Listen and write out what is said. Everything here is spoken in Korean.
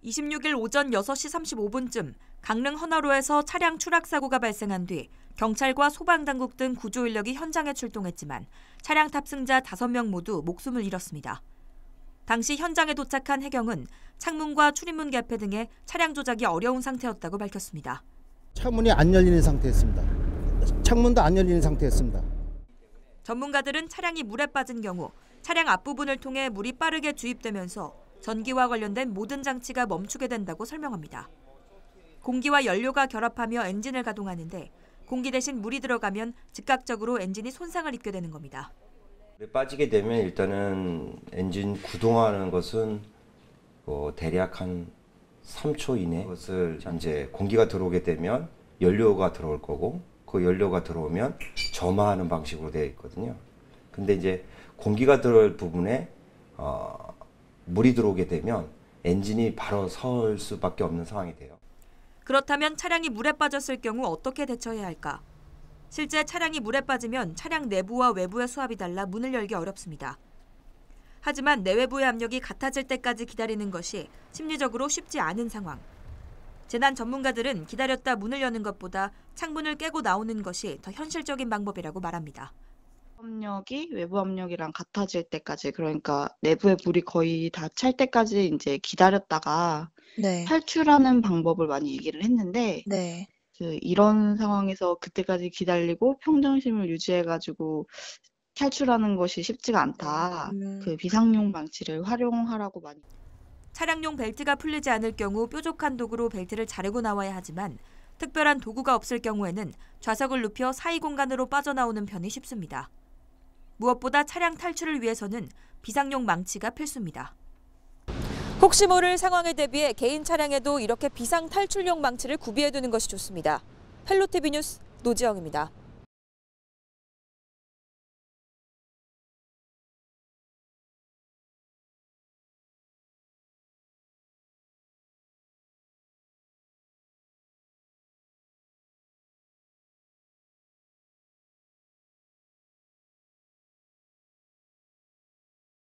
26일 오전 6시 35분쯤 강릉 헌화로에서 차량 추락 사고가 발생한 뒤 경찰과 소방당국 등 구조 인력이 현장에 출동했지만 차량 탑승자 5명 모두 목숨을 잃었습니다. 당시 현장에 도착한 해경은 창문과 출입문 개폐 등의 차량 조작이 어려운 상태였다고 밝혔습니다. 차문이 안 열리는 상태였습니다. 창문도 안 열리는 상태였습니다. 전문가들은 차량이 물에 빠진 경우 차량 앞부분을 통해 물이 빠르게 주입되면서 전기와 관련된 모든 장치가 멈추게 된다고 설명합니다. 공기와 연료가 결합하며 엔진을 가동하는데 공기 대신 물이 들어가면 즉각적으로 엔진이 손상을 입게 되는 겁니다. 물에 빠지게 되면 일단은 엔진 구동하는 것은 대략 한 3초 이내 그것을 이제 공기가 들어오게 되면 연료가 들어올 거고 그 연료가 들어오면 점화하는 방식으로 되어 있거든요. 근데 이제 공기가 들어올 부분에 물이 들어오게 되면 엔진이 바로 설 수밖에 없는 상황이 돼요. 그렇다면 차량이 물에 빠졌을 경우 어떻게 대처해야 할까? 실제 차량이 물에 빠지면 차량 내부와 외부의 수압이 달라 문을 열기 어렵습니다. 하지만 내외부의 압력이 같아질 때까지 기다리는 것이 심리적으로 쉽지 않은 상황. 재난 전문가들은 기다렸다 문을 여는 것보다 창문을 깨고 나오는 것이 더 현실적인 방법이라고 말합니다. 압력이 외부 압력이랑 같아질 때까지, 그러니까 내부의 물이 거의 다 찰 때까지 이제 기다렸다가 네. 탈출하는 방법을 많이 얘기를 했는데, 네. 이런 상황에서 그때까지 기다리고 평정심을 유지해가지고 탈출하는 것이 쉽지가 않다. 그 비상용 망치를 활용하라고 많이. 차량용 벨트가 풀리지 않을 경우 뾰족한 도구로 벨트를 자르고 나와야 하지만 특별한 도구가 없을 경우에는 좌석을 눕혀 사이 공간으로 빠져나오는 편이 쉽습니다. 무엇보다 차량 탈출을 위해서는 비상용 망치가 필수입니다. 혹시 모를 상황에 대비해 개인 차량에도 이렇게 비상 탈출용 망치를 구비해두는 것이 좋습니다. 헬로티비 뉴스 노지영입니다.